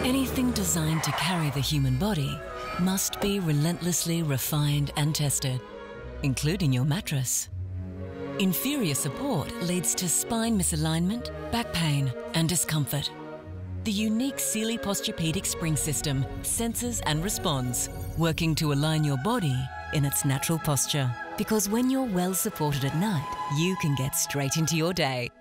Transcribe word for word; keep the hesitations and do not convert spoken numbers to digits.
Anything designed to carry the human body must be relentlessly refined and tested, including your mattress. Inferior support leads to spine misalignment, back pain, and discomfort. The unique Sealy Posturepedic spring system senses and responds, working to align your body in its natural posture. Because when you're well supported at night, you can get straight into your day